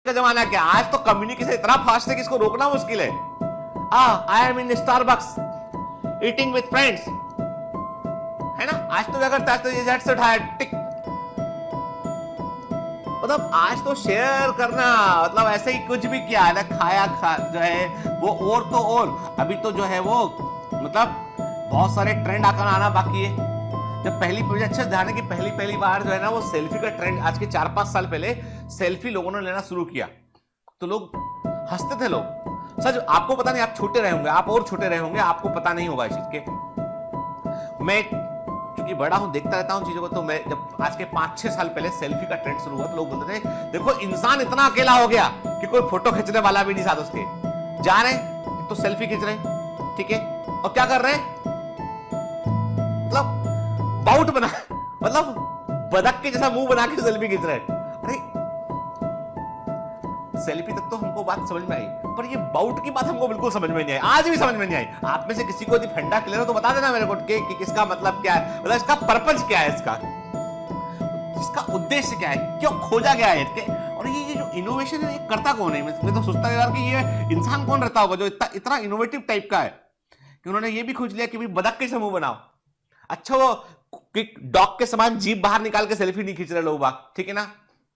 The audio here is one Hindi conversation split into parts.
का जमाना क्या, आज तो कम्युनिकेशन इतना फास्ट है कि इसको रोकना मुश्किल है। I am in Starbucks eating with friends, है ना। आज तो क्या करता है, आज तो ये झट से उठाया टिक, मतलब आज तो शेयर करना, मतलब ऐसे ही कुछ भी किया है ना, खाया जो है वो, और तो और अभी तो जो है वो मतलब बहुत सारे ट्रेंड आकर आना बाकी है। जब मुझे अच्छे ध्यान है कि पहली बार जो है ना वो सेल्फी का ट्रेंड, आज के 4-5 साल पहले सेल्फी लोगों ने लेना शुरू किया तो लोग हंसते थे। लोग सच, आपको पता नहीं, आप छोटे रहे होंगे, आप और छोटे रहे होंगे, आपको पता नहीं होगा इस चीज के। मैं क्योंकि बड़ा हूं, देखता रहता हूं चीजों को, तो मैं जब आज के 5-6 साल पहले सेल्फी का ट्रेंड शुरू हुआ तो लोग बोलते थे देखो इंसान इतना अकेला हो गया कि कोई फोटो खींचने वाला भी नहीं साथ उसके, जा रहे तो सेल्फी खींच रहे, ठीक है, और क्या कर रहे हैं, मतलब बाउट बना, मतलब बदक के जैसा मुंह बना के सेल्फी खींच रहे हैं। अरे सेल्फी तक तो हमको बात समझ में आई, पर ये बाउट की बात हमको बिल्कुल समझ में नहीं आई, आज भी समझ में नहीं आई। आप में से किसी को यदि फंडा क्लियर हो तो बता देना मेरे को कि इसका मतलब क्या है, मतलब इसका पर्पज क्या है, इसका उद्देश्य क्या है, क्यों खोजा गया है इसके। और ये जो इनोवेशन है ये करता कौन है, मैं तो सोचता यार कि ये इंसान कौन रहता होगा जो इतना इनोवेटिव टाइप का है कि उन्होंने ये भी खोज लिया कि भाई बदक के समूह बनाओ। अच्छा वो डॉग के समान जीभ बाहर निकाल के सेल्फी नहीं खींच रहे लोग बाग, ठीक है ना,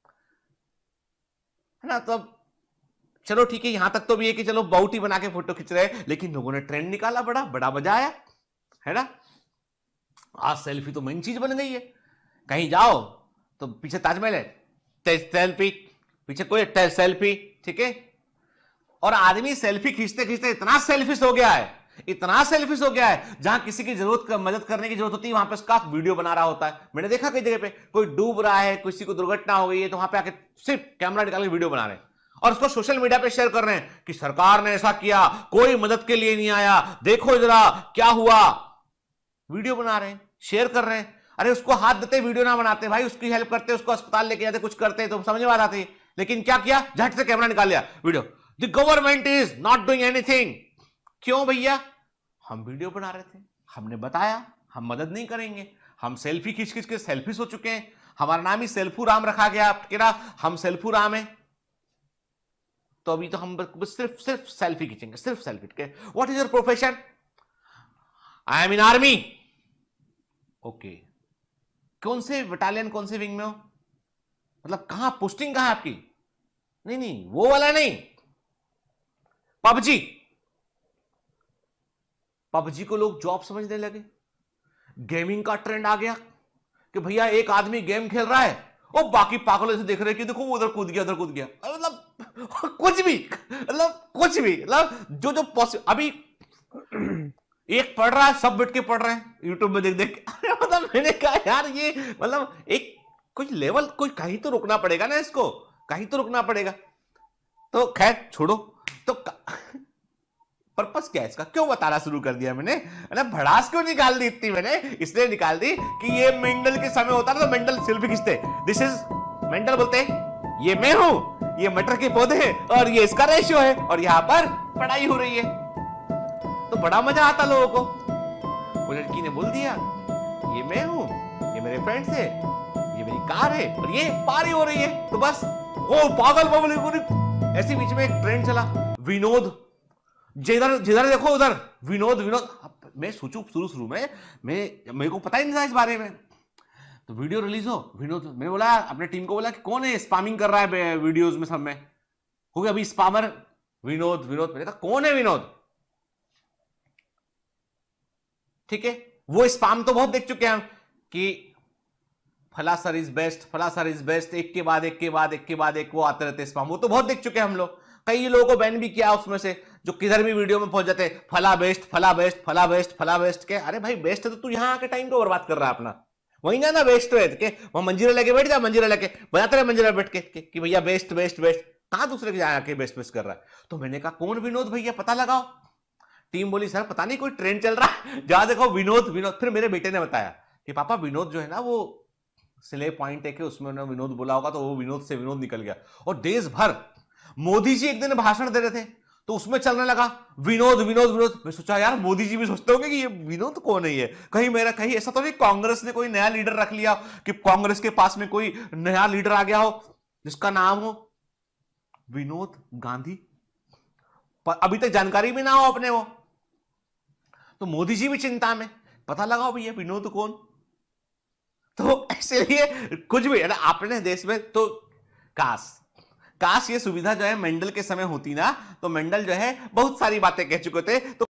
है ना। तो चलो ठीक है, यहां तक तो भी है कि चलो बाउटी बना के फोटो खींच रहे हैं, लेकिन लोगों ने ट्रेंड निकाला, बड़ा बड़ा मजा आया, है ना। आज सेल्फी तो मेन चीज बन गई है, कहीं जाओ तो पीछे ताजमहल है सेल्फी, पीछे कोई सेल्फी, ठीक है। और आदमी सेल्फी खींचते खींचते इतना सेल्फिश हो गया है, इतना सेल्फिश हो गया है, जहां किसी की मदद करने की जरूरत होती है वहां पे उसका वीडियो बना रहा होता है। मैंने देखा कई जगह पे कोई डूब रहा है, किसी को दुर्घटना हो गई है, तो वहां पे आके सिर्फ कैमरा निकाल के वीडियो बना रहे हैं और उसको सोशल मीडिया पे शेयर कर रहे हैं कि सरकार ने ऐसा किया, कोई मदद के लिए नहीं आया, देखो जरा क्या हुआ। वीडियो बना रहे हैं, शेयर कर रहे हैं। अरे उसको हाथ देते वीडियो ना बनाते भाई, उसकी हेल्प करते, उसको अस्पताल लेके जाते, कुछ करते तो समझ में आ जाती। लेकिन क्या किया, झट से कैमरा निकाल लिया, video. The government is not doing anything. क्यों भैया, हम वीडियो बना रहे थे, हमने बताया हम मदद नहीं करेंगे, हम सेल्फी खींच खींच के सेल्फिश हो चुके हैं, हमारा नाम ही सेल्फू राम रखा गया, क्या हम सेल्फू राम है, तो अभी तो हम सिर्फ सेल्फी खींचेंगे, सिर्फ सेल्फी के। What is your profession, I am in army, okay, कौन से बटालियन, कौन से विंग में हो, मतलब कहां पोस्टिंग कहां आपकी, नहीं नहीं वो वाला नहीं, पबजी को लोग जॉब समझने लगे। गेमिंग का ट्रेंड आ गया कि भैया एक आदमी गेम खेल रहा है और बाकी पागलों से देख रहे कि देखो वो उधर कूद गया, उधर कूद गया, मतलब कुछ भी, मतलब जो अभी एक पढ़ रहा है, सब बैठ के पढ़ रहे हैं यूट्यूब में देख देख के। मतलब मैंने कहा यार ये मतलब एक कुछ लेवल, कोई कहीं तो रुकना पड़ेगा ना, इसको कहीं तो रुकना पड़ेगा। तो खैर छोड़ो, तो पर्पस क्या है इसका, क्यों बताना शुरू कर दिया मैंने, ना भड़ास क्यों निकाल दी इतनी, मैंने इसलिए निकाल दी कि ये मेंडल के समय होता ना तो मेंडल सेल्फी खींचते, दिस इज मेंडल बोलते हैं ये मैं हूं, ये मटर के पौधे हैं और ये इसका रेशियो है और यहां पर पढ़ाई हो रही है, तो बड़ा मजा आता लोगों को। वो लड़की ने बोल दिया ये मैं हूं, ये मेरे फ्रेंड्स है, ये मेरी कार है और ये पारी हो रही है, तो बस वो पागल बबली। ऐसे बीच में एक ट्रेंड चला, विनोद, जिधर जिधर देखो उधर विनोद विनोद। मैं सोचू शुरू में मेरे को पता ही नहीं था इस बारे में, तो वीडियो रिलीज हो विनोद, मैं बोला अपने टीम को बोला कि कौन है स्पैमिंग कर रहा है वीडियोस में, सब में हो गया अभी स्पैमर विनोद विनोद, मैंने कहा कौन है विनोद, ठीक है। वो स्पैम तो बहुत देख चुके हैं हम कि फला सर इज बेस्ट, फला सर इज बेस्ट, एक के बाद एक के बाद एक के बाद एक वो आते रहते स्पैम, वो तो बहुत देख चुके हैं हम लोग। कई लोगों को बैन भी किया उसमें से, जो किधर भी वीडियो में पहुंच जाते फला बेस्ट फला बेस्ट फला बेस्ट फला बेस्ट के। अरे भाई बेस्ट है तो तू यहाँ आके टाइम को बर्बाद कर रहा है अपना, वही ना बेस्ट है के वहां मंजीरा लेके बैठ जा, मंजीरा लेके बजाते रहे मंजीरा बैठ के कि भैया बेस्ट बेस्ट बेस्ट, कहां दूसरे के जाके बेस्ट बेस्ट कर रहा है। तो मैंने कहा कौन विनोद भैया, पता लगाओ। टीम बोली सर पता नहीं कोई ट्रेंड चल रहा है, जहां देखो विनोद विनोद। फिर मेरे बेटे ने बताया कि पापा विनोद जो है ना वो सिले पॉइंट है कि उसमें उन्होंने विनोद बोला होगा, तो वो विनोद से विनोद निकल गया। और देश भर मोदी जी एक दिन भाषण दे रहे थे तो उसमें चलने लगा विनोद विनोद विनोद। मैं सोचा यार मोदी जी भी सोचते होंगे कि ये विनोद कौन है, ये कहीं ऐसा तो नहीं कांग्रेस ने कोई नया लीडर रख लिया कि कांग्रेस के पास में कोई नया लीडर आ गया हो जिसका नाम हो विनोद गांधी, अभी तक जानकारी भी ना हो अपने वो, तो मोदी जी भी चिंता में, पता लगाओ भैया विनोद कौन। तो इसलिए कुछ भी है ना अपने देश में, तो काश काश ये सुविधा जो है मेंडल के समय होती ना, तो मेंडल जो है बहुत सारी बातें कह चुके थे। तो